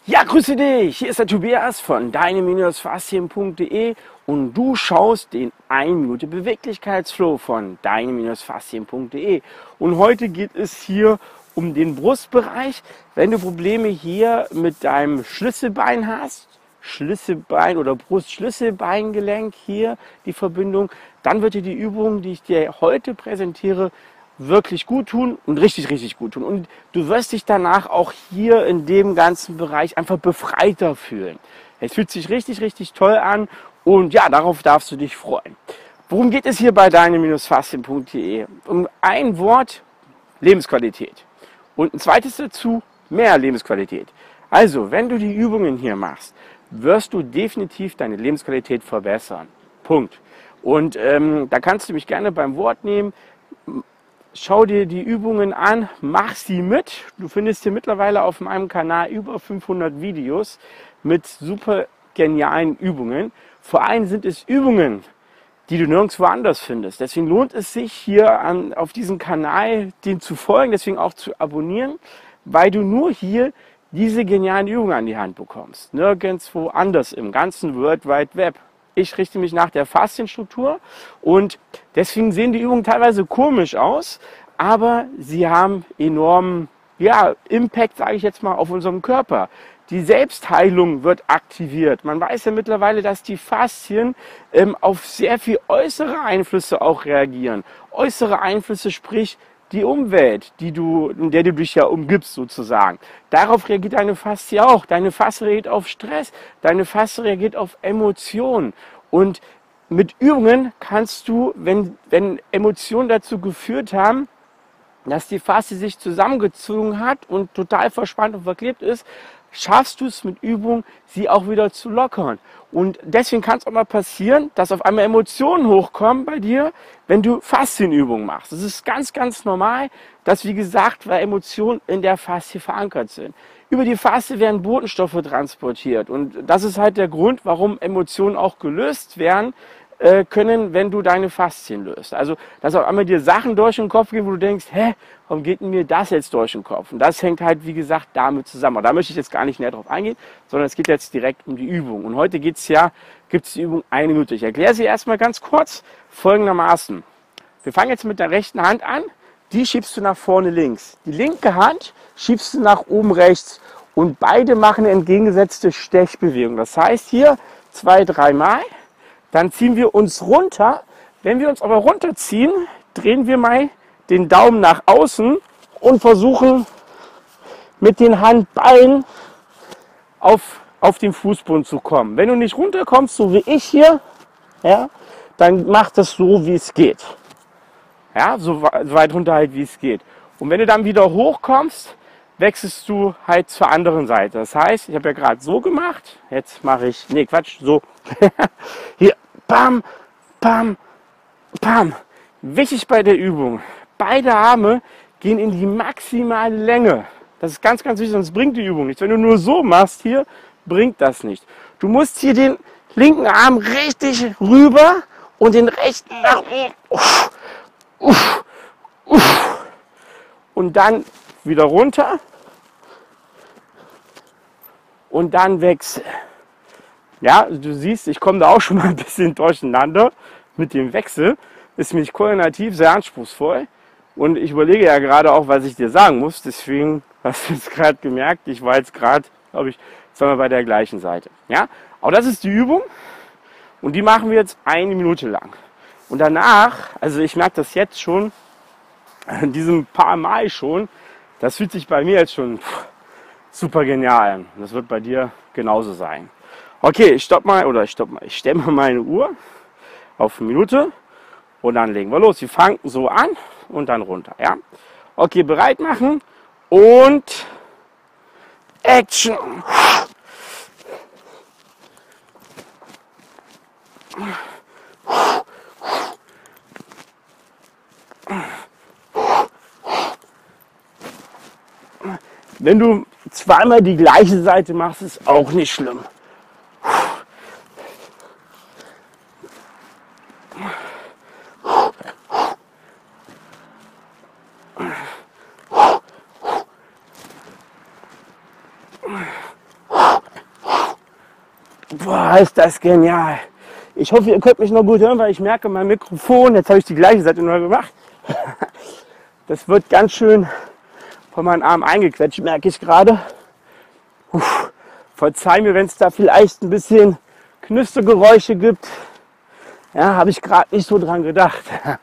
Ja, grüße dich! Hier ist der Tobias von deine-faszien.de und du schaust den 1 Minute Beweglichkeitsflow von deine-faszien.de. Und heute geht es hier um den Brustbereich. Wenn du Probleme hier mit deinem Schlüsselbein hast, Schlüsselbein oder Brustschlüsselbeingelenk hier, die Verbindung, dann wird dir die Übung, die ich dir heute präsentiere, wirklich gut tun und richtig gut tun. Und du wirst dich danach auch hier in dem ganzen Bereich einfach befreiter fühlen. Es fühlt sich richtig toll an und ja, darauf darfst du dich freuen. Worum geht es hier bei deine-faszien.de? Um ein Wort: Lebensqualität. Und ein zweites dazu: mehr Lebensqualität. Also, wenn du die Übungen hier machst, wirst du definitiv deine Lebensqualität verbessern. Punkt. Und da kannst du mich gerne beim Wort nehmen. Schau dir die Übungen an, mach sie mit. Du findest hier mittlerweile auf meinem Kanal über 500 Videos mit super genialen Übungen. Vor allem sind es Übungen, die du nirgendwo anders findest. Deswegen lohnt es sich hier auf diesem Kanal dem zu folgen, deswegen auch zu abonnieren, weil du nur hier diese genialen Übungen an die Hand bekommst. Nirgendwo anders im ganzen World Wide Web. Ich richte mich nach der Faszienstruktur und deswegen sehen die Übungen teilweise komisch aus, aber sie haben enormen Impact, sage ich jetzt mal, auf unserem Körper. Die Selbstheilung wird aktiviert. Man weiß ja mittlerweile, dass die Faszien auf sehr viel äußere Einflüsse auch reagieren. Äußere Einflüsse, sprich die Umwelt, in der du dich ja umgibst sozusagen. Darauf reagiert deine Faszie auch. Deine Faszie reagiert auf Stress, deine Faszie reagiert auf Emotionen. Und mit Übungen kannst du, wenn Emotionen dazu geführt haben, dass die Faszie sich zusammengezogen hat und total verspannt und verklebt ist, schaffst du es mit Übung, sie auch wieder zu lockern. Und deswegen kann es auch mal passieren, dass auf einmal Emotionen hochkommen bei dir, wenn du Faszienübungen machst. Das ist ganz normal, dass, wie gesagt, weil Emotionen in der Faszie verankert sind. Über die Faszie werden Botenstoffe transportiert. Und das ist halt der Grund, warum Emotionen auch gelöst werden können, wenn du deine Faszien löst. Also, dass auf einmal dir Sachen durch den Kopf gehen, wo du denkst, warum geht denn mir das jetzt durch den Kopf? Und das hängt halt, wie gesagt, damit zusammen. Aber da möchte ich jetzt gar nicht näher drauf eingehen, sondern es geht jetzt direkt um die Übung. Und heute gibt es die Übung 1 Minute. Ich erkläre sie erstmal ganz kurz folgendermaßen. Wir fangen jetzt mit der rechten Hand an. Die schiebst du nach vorne links. Die linke Hand schiebst du nach oben rechts. Und beide machen eine entgegengesetzte Stechbewegung. Das heißt hier 2-3 Mal. Dann ziehen wir uns runter. Wenn wir uns aber runterziehen, drehen wir mal den Daumen nach außen und versuchen mit den Handballen auf den Fußboden zu kommen. Wenn du nicht runterkommst, so wie ich hier, dann mach das so, wie es geht. Ja, so weit runter halt, wie es geht. Und wenn du dann wieder hochkommst, wechselst du halt zur anderen Seite. Das heißt, ich habe ja gerade so gemacht, jetzt mache ich, so. Hier, bam, bam, bam. Wichtig bei der Übung: beide Arme gehen in die maximale Länge. Das ist ganz wichtig, sonst bringt die Übung nichts. Wenn du nur so machst hier, bringt das nicht. Du musst hier den linken Arm richtig rüber und den rechten nach oben. Und dann wieder runter und dann wechseln. Ja, du siehst, ich komme da auch schon mal ein bisschen durcheinander mit dem Wechsel. Ist mich koordinativ sehr anspruchsvoll. Und ich überlege ja gerade auch, was ich dir sagen muss. Deswegen hast du es gerade gemerkt. Ich war jetzt gerade, glaube ich, zweimal bei der gleichen Seite. Ja, aber das ist die Übung. Und die machen wir jetzt 1 Minute lang. Und danach, also ich merke das jetzt schon, in diesem paar Mal schon, das fühlt sich bei mir jetzt schon super genial an. Das wird bei dir genauso sein. Okay, ich stelle mal meine Uhr auf 1 Minute und dann legen wir los. Wir fangen so an und dann runter. Ja? Okay, bereit machen und Action! Wenn du zweimal die gleiche Seite machst, ist auch nicht schlimm. Boah, ist das genial. Ich hoffe, ihr könnt mich noch gut hören, weil ich merke, mein Mikrofon, jetzt habe ich die gleiche Seite neu gemacht. Das wird ganz schön von meinen Armen eingequetscht, merke ich gerade. Verzeih mir, wenn es da vielleicht ein bisschen Knüstergeräusche gibt. Ja, habe ich gerade nicht so dran gedacht.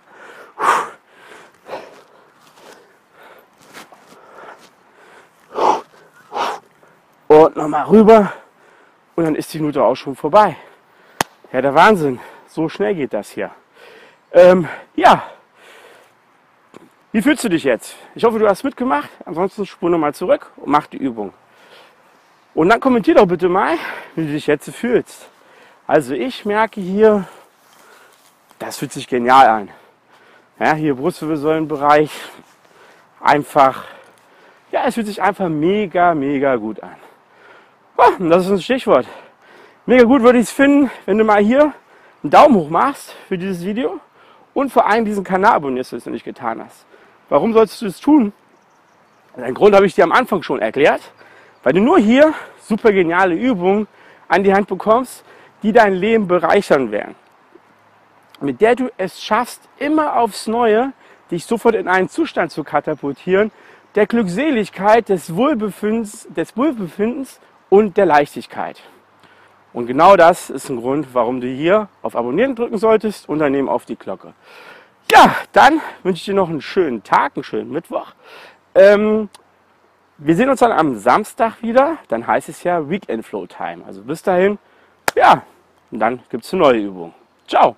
Und nochmal rüber und dann ist die Minute auch schon vorbei. Ja, der Wahnsinn. So schnell geht das hier. Ja, wie fühlst du dich jetzt? Ich hoffe, du hast mitgemacht. Ansonsten spur nochmal zurück und mach die Übung. Und dann kommentier doch bitte mal, wie du dich jetzt fühlst. Also ich merke hier, das fühlt sich genial an. Ja, hier Brustwirbelsäulenbereich, einfach, ja, es fühlt sich einfach mega, mega gut an. Oh, das ist ein Stichwort. Mega gut würde ich es finden, wenn du mal hier einen Daumen hoch machst für dieses Video und vor allem diesen Kanal abonnierst, wenn du es noch nicht getan hast. Warum solltest du es tun? Den Grund habe ich dir am Anfang schon erklärt, weil du nur hier super geniale Übungen an die Hand bekommst, die dein Leben bereichern werden. Mit der du es schaffst, immer aufs Neue dich sofort in einen Zustand zu katapultieren, der Glückseligkeit, des Wohlbefindens und der Leichtigkeit. Und genau das ist ein Grund, warum du hier auf Abonnieren drücken solltest und daneben auf die Glocke. Ja, dann wünsche ich dir noch einen schönen Tag, einen schönen Mittwoch. Wir sehen uns dann am Samstag wieder. Dann heißt es ja Weekend Flow Time. Also bis dahin, ja, und dann gibt es eine neue Übung. Ciao!